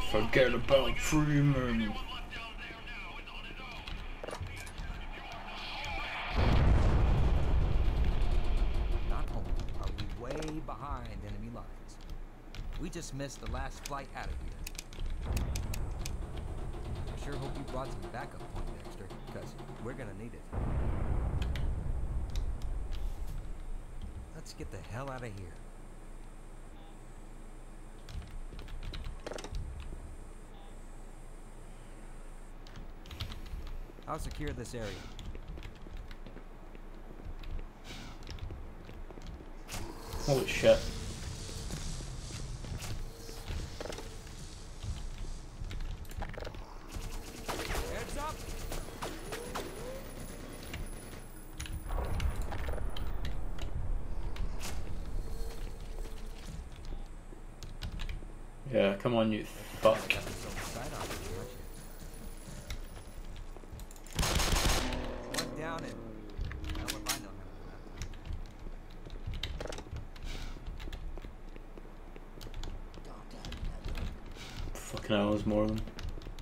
Forget about Freeman. Not only are we way behind enemy lines, we just missed the last flight out of here. I sure hope you brought some backup point, Dexter, because we're gonna need it. Let's get the hell out of here. I'll secure this area. Holy shit. Heads up! Yeah, come on, you fuck. One down and hell if I know Fucking hell, there's more of them.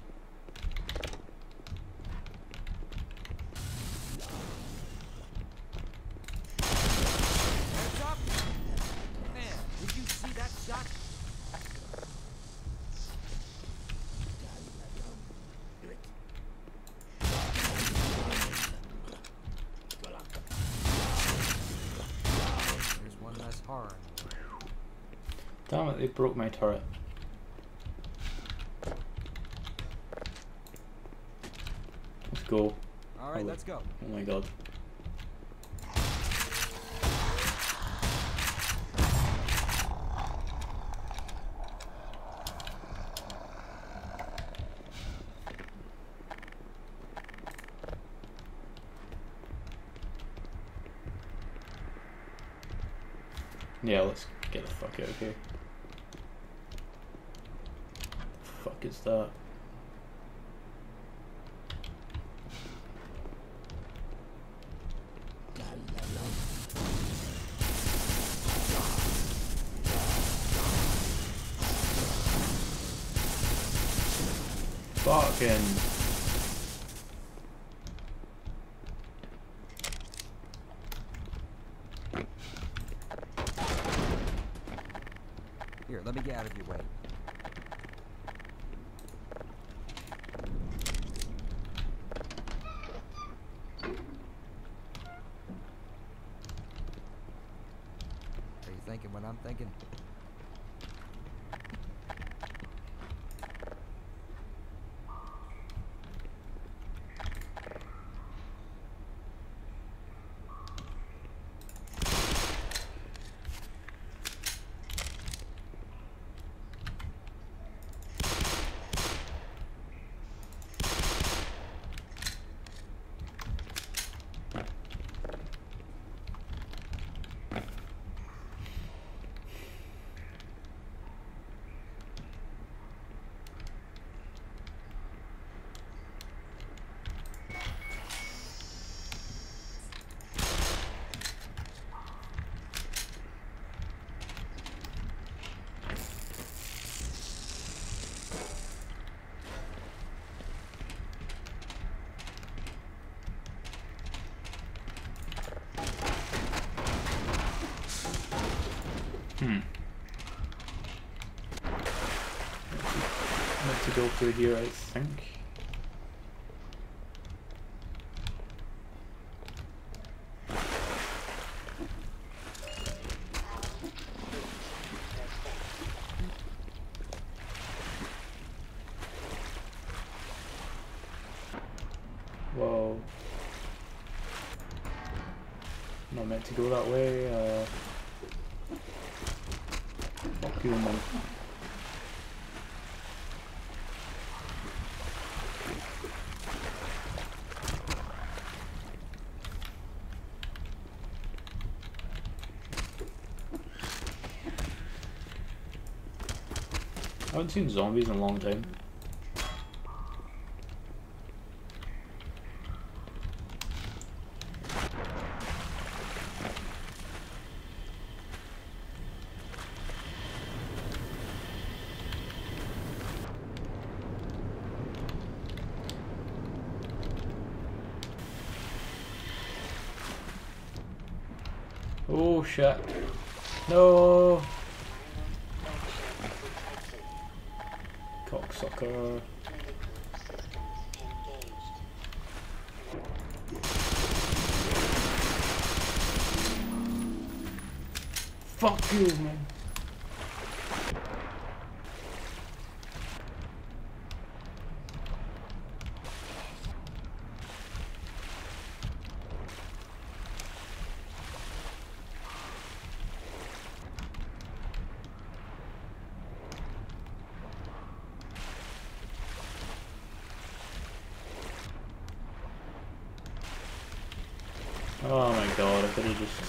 Heads up! Man, did you see that shot? There's one less horror. Damn it, they broke my turret. Let's go. Alright, let's go. Oh my god. Yeah, let's get the fuck out of here. The fuck is that? Fucking. Here, let me get out of your way. Are you thinking what I'm thinking? Meant to go through here, I think. Whoa. Not meant to go that way. Fuck you, man. I haven't seen zombies in a long time. Oh shit. No! Cocksucker. Fuck you, man. Oh my god, I could have just...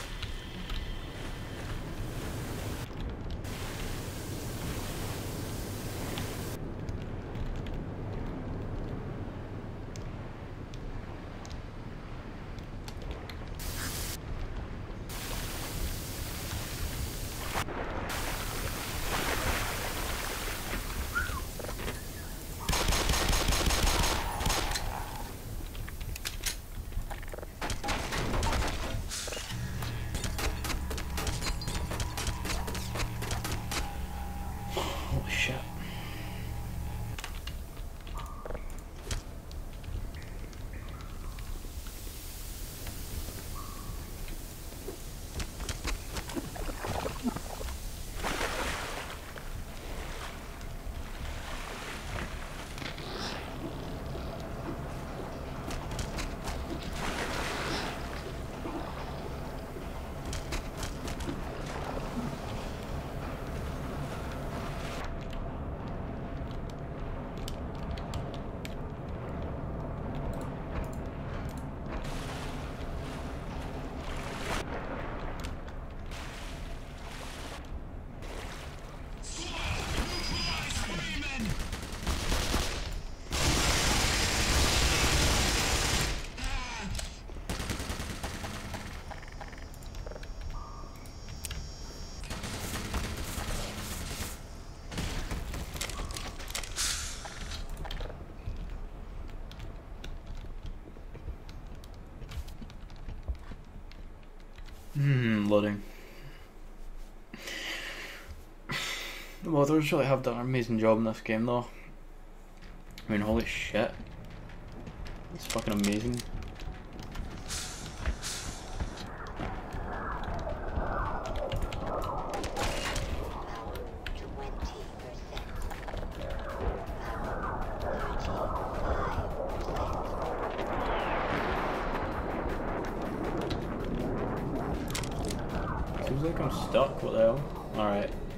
Holy shit. Loading. The modders really have done an amazing job in this game though. I mean, holy shit. It's fucking amazing. Seems like I'm stuck, what the hell? Alright.